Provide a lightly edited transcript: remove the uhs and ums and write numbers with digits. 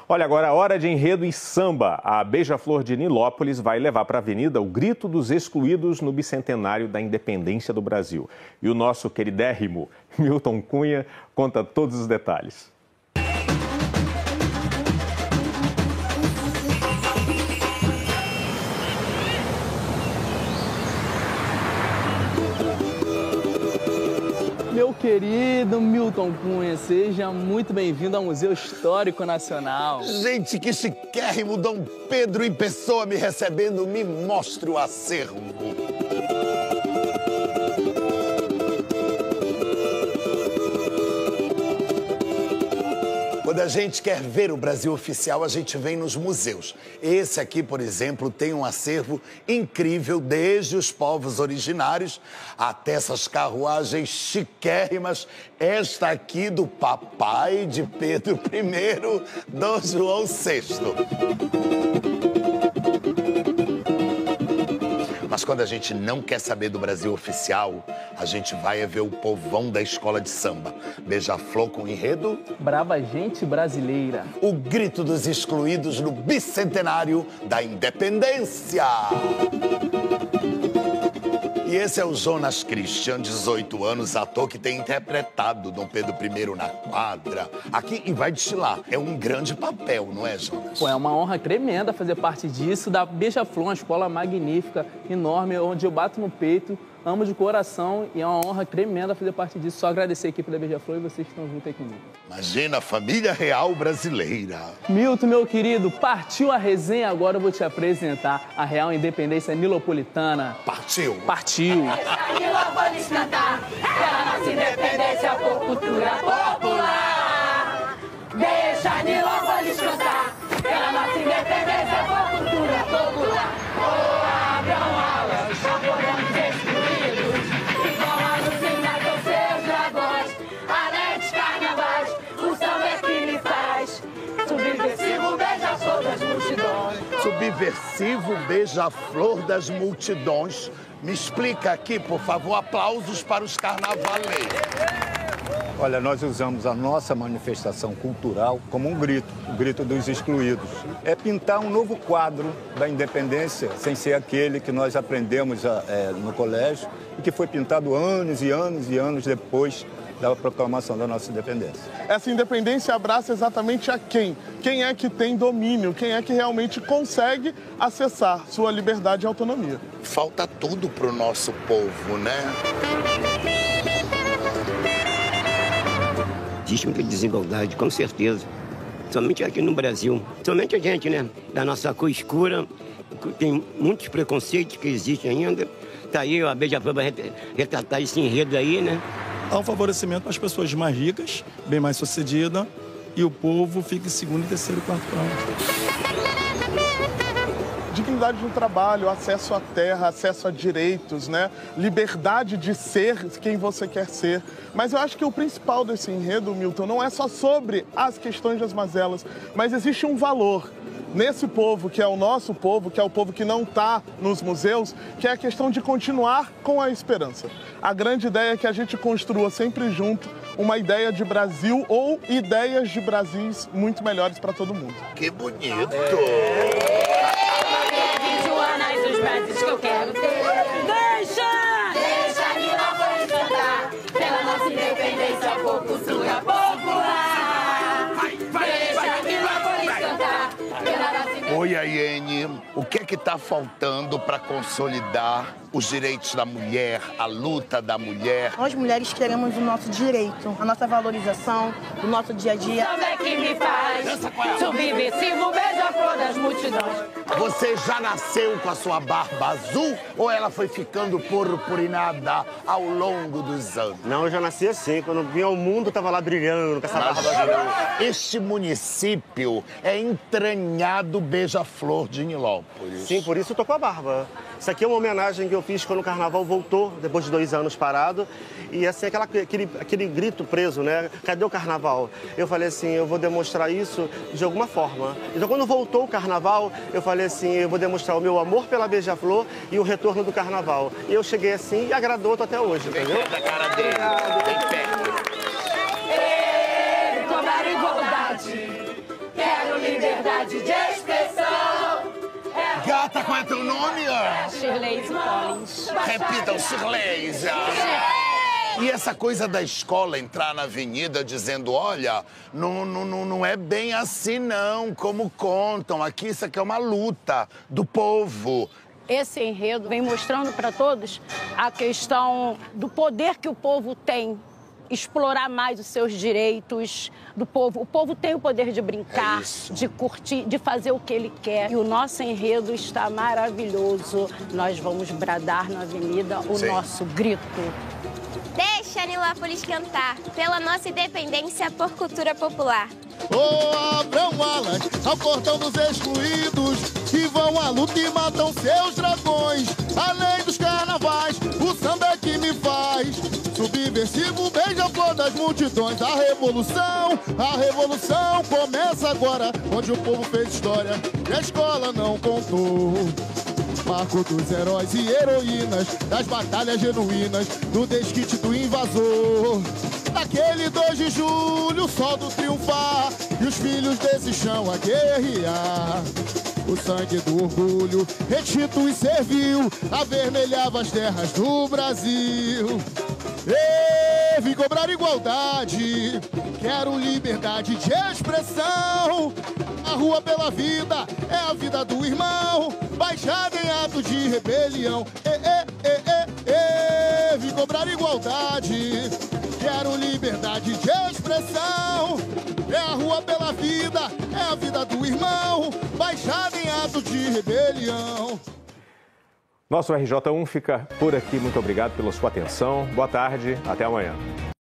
Olha, agora a hora de enredo e samba. A Beija-Flor de Nilópolis vai levar para a avenida o grito dos excluídos no bicentenário da independência do Brasil. E o nosso queridérrimo Milton Cunha conta todos os detalhes. Meu querido Milton Cunha, seja muito bem-vindo ao Museu Histórico Nacional. Gente, que chiquérrimo, Dom Pedro em pessoa me recebendo, me mostra o acervo. Quando a gente quer ver o Brasil oficial, a gente vem nos museus. Esse aqui, por exemplo, tem um acervo incrível, desde os povos originários até essas carruagens chiquérrimas. Esta aqui do papai de Pedro I, Dom João VI. Mas quando a gente não quer saber do Brasil oficial, a gente vai ver o povão da escola de samba. Beija-Flor com enredo. Brava gente brasileira. O grito dos excluídos no bicentenário da independência. E esse é o Jonas Christian, 18 anos, ator que tem interpretado Dom Pedro I na quadra. Aqui e vai desfilar. É um grande papel, não é, Jonas? Pô, é uma honra tremenda fazer parte disso, da Beija-Flor, uma escola magnífica, enorme, onde eu bato no peito, amo de coração e é uma honra tremenda fazer parte disso. Só agradecer a equipe da Beija-Flor e vocês que estão junto aí comigo. Imagina a família real brasileira. Milton, meu querido, partiu a resenha, agora eu vou te apresentar a Real Independência Nilopolitana. Partiu. Partiu. Deixa Nilópolis cantar, pela nossa independência por cultura popular. Deixa Nilópolis cantar, pela nossa independência por cultura popular. Abram alas, apoiando os excluídos, e vão alucinar com seus dragões. Alegres carnavais, o samba é que me faz. Subversivo beija-flor das multidões. Subversivo beija-flor das multidões. Me explica aqui, por favor, aplausos para os carnavaleiros. Olha, nós usamos a nossa manifestação cultural como um grito, o grito dos excluídos. É pintar um novo quadro da independência, sem ser aquele que nós aprendemos no colégio e que foi pintado anos e anos e anos depois da proclamação da nossa independência. Essa independência abraça exatamente a quem? Quem é que tem domínio? Quem é que realmente consegue acessar sua liberdade e autonomia? Falta tudo pro nosso povo, né? Existe muita desigualdade, com certeza. Somente aqui no Brasil. Somente a gente, né? Da nossa cor escura, tem muitos preconceitos que existem ainda. Tá aí, a Beija-Flor vai retratar esse enredo aí, né? Há um favorecimento para as pessoas mais ricas, bem mais sucedidas, e o povo fica em segundo, terceiro e quarto plano. Dignidade no trabalho, acesso à terra, acesso a direitos, né? Liberdade de ser quem você quer ser. Mas eu acho que o principal desse enredo, Milton, não é só sobre as questões das mazelas, mas existe um valor nesse povo, que é o nosso povo, que é o povo que não está nos museus, que é a questão de continuar com a esperança. A grande ideia é que a gente construa sempre junto uma ideia de Brasil ou ideias de Brasis muito melhores para todo mundo. Que bonito! Joanas, os Brasis que eu quero ter. Deixa Nilópolis cantar, pela nossa independência por cultura popular. Deixa Nilópolis cantar, pela nossa independência. Oi, Aiene, o que é que tá faltando para consolidar os direitos da mulher, a luta da mulher? Nós mulheres queremos o nosso direito, a nossa valorização, o nosso dia a dia. Samba é que me faz subversivo beija-flor das multidões. Você já nasceu com a sua barba azul ou ela foi ficando purpurinada ao longo dos anos? Não, eu já nasci assim. Quando vim ao mundo, tava lá brilhando com essa barba azul. Este município é entranhado Beija-Flor de Nilópolis. Sim, por isso eu tô com a barba. Isso aqui é uma homenagem que eu fiz quando o carnaval voltou, depois de 2 anos parado. E assim, aquele grito preso, né? Cadê o carnaval? Eu falei assim, eu vou demonstrar isso de alguma forma. Então, quando voltou o carnaval, eu falei assim, eu vou demonstrar o meu amor pela Beija-Flor e o retorno do carnaval. E eu cheguei assim e agradou até hoje, entendeu? Tem da cara dele, tem perto. Cobrar igualdade, quero liberdade. liberdade de expressão. Gata, qual é teu nome? Shirley Collins. Repitam, Shirley. E essa coisa da escola entrar na avenida dizendo, olha, não é bem assim não, como contam. Aqui isso aqui é uma luta do povo. Esse enredo vem mostrando para todos a questão do poder que o povo tem, explorar mais os seus direitos do povo. O povo tem o poder de brincar, de curtir, de fazer o que ele quer. E o nosso enredo está maravilhoso. Nós vamos bradar na avenida o nosso grito. Deixa Nilópolis cantar, pela nossa independência por cultura popular. Abram alas ao portão dos excluídos, que vão à luta e matam seus dragões. Além dos carnavais, o samba é que me faz subversivo, beija-flor das multidões. A revolução começa agora, onde o povo fez história e a escola não contou. Marco dos heróis e heroínas, das batalhas genuínas, do desquite do invasor. Naquele 2 de julho, o sol do triunfar, e os filhos desse chão a guerrear. O sangue do orgulho, retito e servil, avermelhava as terras do Brasil. Vim cobrar igualdade, quero liberdade de expressão. A rua pela vida é a vida do irmão, baixada em ato de rebelião. Vim cobrar igualdade, quero liberdade de expressão. É a rua pela vida, é a vida do irmão, baixada em ato de rebelião. Nosso RJ1 fica por aqui. Muito obrigado pela sua atenção. Boa tarde, até amanhã.